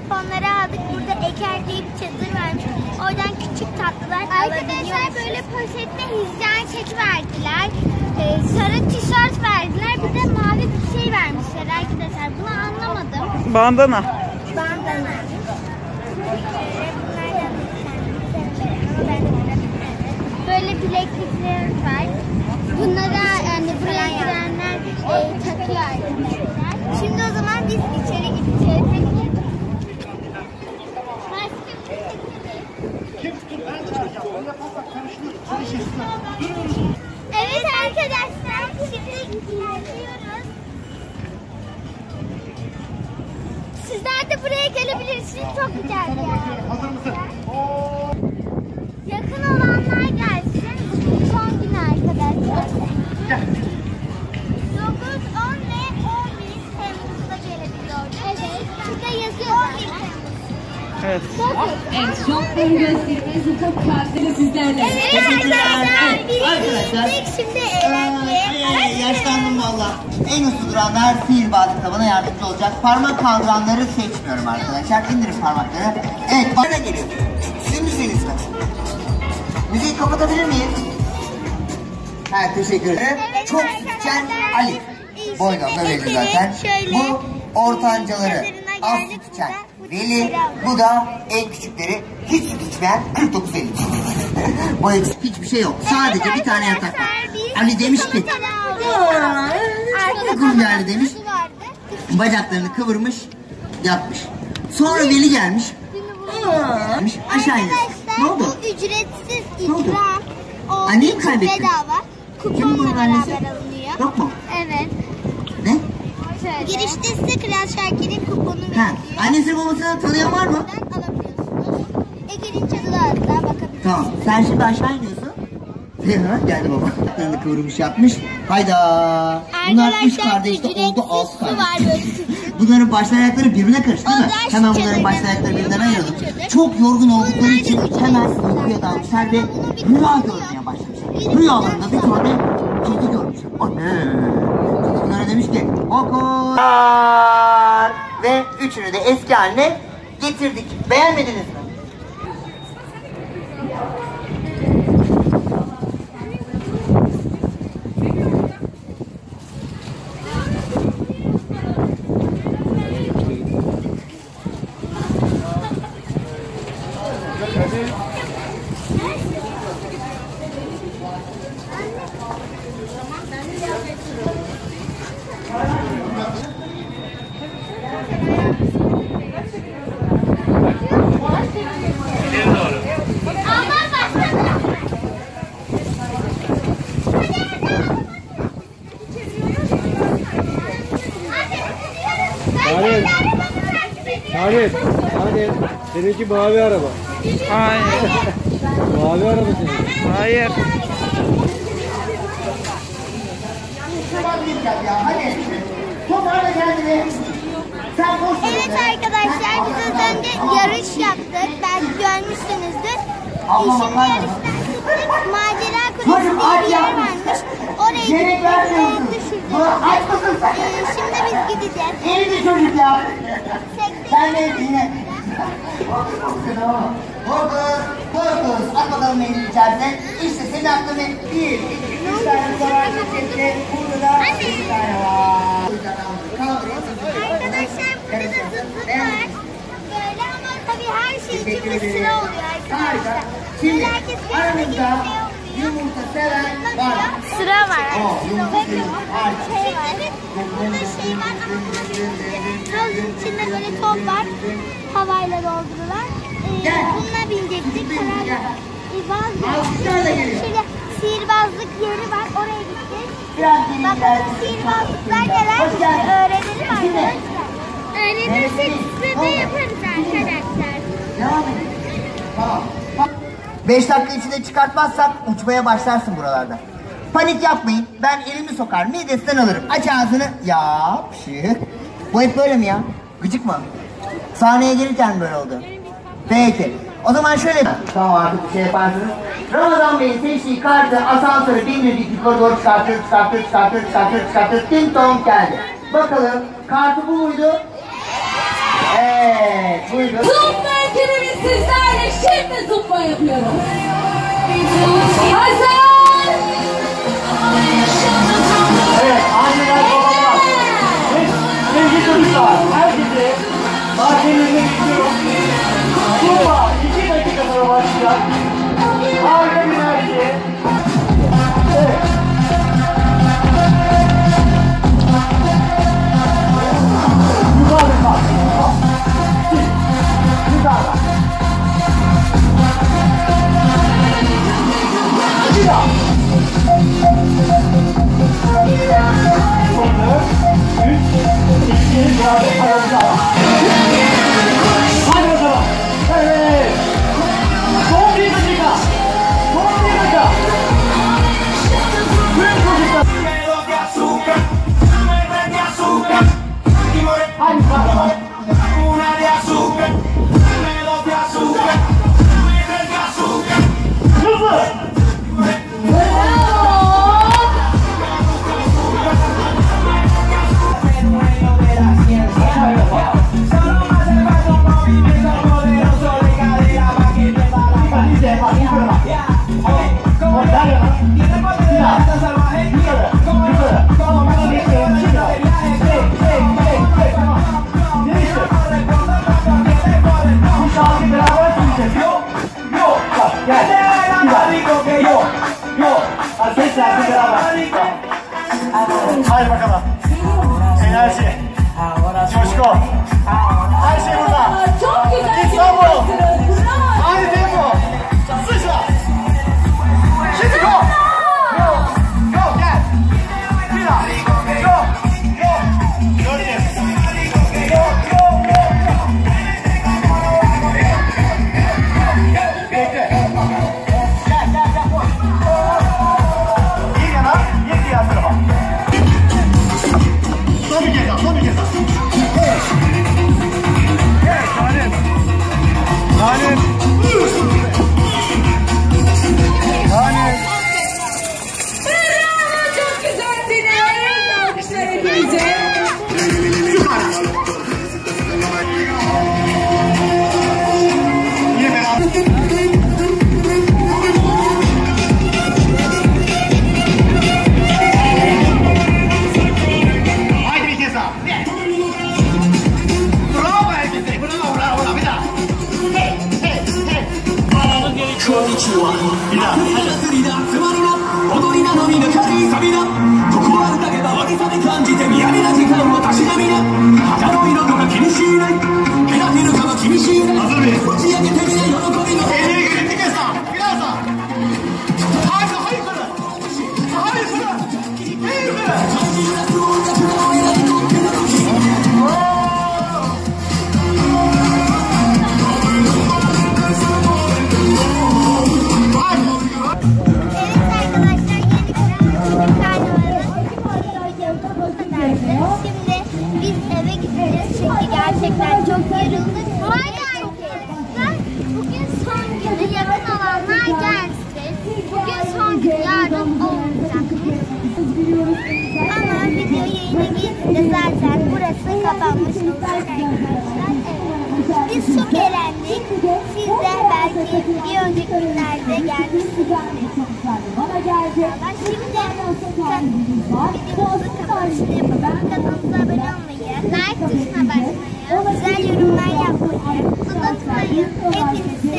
onları aldık. Burada Eker diye bir çadır varmış. Oradan küçük tatlılar arkadaşlar böyle poşette hijyen çeki verdiler. Sarı tişört verdiler. Bir de mavi bir şey vermişler arkadaşlar. Bunu anlamadım. Bandana. Bandana. Böyle bileklikler var. Bunlara yani buraya girenler takıyor arkadaşlar. Şimdi o zaman biz içeri gideceğiz. Evet arkadaşlar, şimdi ilerliyoruz. Sizler de buraya gelebilirsiniz. Çok güzel bir yer. Yakın olanlar gelsin. Bugün son gün arkadaşlar. 9, 10 ve 11 Temmuz'da gelebiliyoruz. Evet. Burada yazıyor. 11 Temmuz. Evet. Evet, şokları gösteriniz çok kıyafetli sizlerle. Evet arkadaşlar, biz şimdi yaşlandım valla. En hızlı duranlar sihirbazlıkta bana yardımcı olacak. Parmak kaldıranları seçmiyorum arkadaşlar. İndirin parmakları. Evet, bana geliyor. Sizin müziğiniz mi? Müziği kapatabilir miyiz? Evet, teşekkür ederim. Evet, çok sütçen Ali. Boydan da belli zaten. Bu ortancaları az sütçen Veli. Bu da en küçükleri hiç süt içmeyen 49 Veli. Bu hiçbir şey yok. Sadece bir tane yatak var. Ali demiş ki Ali demiş. Bacaklarını kıvırmış, yatmış. Sonra Veli gelmiş. Aşağı inmiş. Ne oldu? Bu ücretsiz Ne oldu? ikram. Anneyi mi kaybettin? Bedava. Kuponla beraber alınıyor. Yok mu? Evet. Ne? Şöyle. Girişte size Kral Şakir'in kuponu veriliyor. Annesini babasını tanıyan var mı? Buradan alabiliyorsunuz. Ege'nin çadılarına bakabilirsiniz. Tamam. Sen şimdi aşağı iniyorsun. Geldi baba. Ayaklarını kıvırmış yapmış. Hayda. Bunlar üç kardeşte oldu 6 kardeş. Bunların baş ayakları birbirine karıştı değil mi? Hemen bunların baş ayakları birbirinden ayıralım. Çok yorgun oldukları için hemen uykuya dalmışlar ve rüya görmeye başlamışlar. Rüyalarında bir tane kedi görmüşler. Anne. Bunlara demiş ki okur. Ve üçünü de eski haline getirdik. Beğenmediniz mi? Hadi. Seninki mavi araba. Hayır. Mavi araba senin. Hayır. Evet arkadaşlar, biz az önce yarış yaptık. Belki görmüşsünüzdür. Şimdi yarıştan çıktık. Macera Kulesi diye bir yer varmış. Oraya gittik. Şimdi biz gideceğiz. İyi bir çocuk ya. Sen de yine. Korkuz. At bakalım elini içerisine. İşte senin aklına 1, 2, 3 tane var. Burada da 1 tane var. Arkadaşlar burada da zıplık var. Böyle ama tabii her şey için bir sıra oluyor arkadaşlar. Şimdi herkes aramızda yumurta seven var. Sıra var. Yumurta seven var. Burada şey var ama havuzun içinde böyle top var. Havayla doldurulan. Bununla binecektik. Şöyle sihirbazlık yeri var. Oraya gittik. Bakalım sihirbazlıklar neler öğrenelim arkadaşlar. Öğrenirsek size de yaparız arkadaşlar. Devam edelim. Tamam. 5 dakika içinde çıkartmazsak uçmaya başlarsın buralarda. Panik yapmayın. Ben elimi sokar midesinden alırım. Aç ağzını. Yap. Şık. Bu hep böyle mi ya? Gıcık mı? Sahneye gelirken böyle oldu. Peki. O zaman şöyle... Tamam, artık bir şey yaparsınız. Ramazan Bey'in seçtiği kartı asansörü bindirdik, yukarı doğru çıkarttık. Ding dong geldi. Bakalım kartı bu muydu? Evet, buyurun. Zumba ekibimiz sizlerle şimdi zumba yapıyoruz. Hazır. Evet, anneler babalar. Sevgili çocuklar, herkese mahkemelerine gidiyorum. Zumba 2 dakika sonra başlayacak. Harika bir enerji. Evet. Yukarı kalk. Yukarı. Bir daha. Sonra 3, 2, 1, aramıza al. Hadi bakalım. Evet. Son bir dakika. Son bir dakika. Tüm çocuklar. Hadi bakalım. Hızlı. Hadi bakalım. Enerji. Coşku. Her şey burada. Çok güzel. İstanbul. Hadi tempo. Sıçra. Şimdi go. Go. Go gel. Bir daha. Go. Go. Göreceğiz. Go. Go. Go. Bekle. Gel gel gel. Bir yana, bir diğer tarafa. Son bir kez daha, son bir kez daha. Evet, Salim. Salim. Salim. Bravo, çok güzelsiniz. Alkışlar hepinize. Yine beraber. Haydi bir kez daha. Bravo herkese. Bravo, bravo, bravo. Bir daha. Hey, hey, hey. Bir daha. Hazır mıyız? Elleri gelin bir kez daha. Biraz daha. Haydi, haydi yukarı. Haydi yukarı. Haydi yukarı. Şimdi biz eve gideceğiz çünkü gerçekten çok yorulduk. Haydi arkadaşlar, bugün son günü, yakın olanlar gelsin. Bugün son gün, yarın olmayacak. Ama video yayına girdiğinde zaten burası kapanmış olacak arkadaşlar. Evet. Biz çok eğlendik. Siz de belki bir önceki günlerde gelmişsiniz. Şimdi videomuzun kapanışını yapalım. Kanalımıza abone olmayı, like tuşuna basmayı, güzel yorumlar yapmayı unutmayın. Hepinizi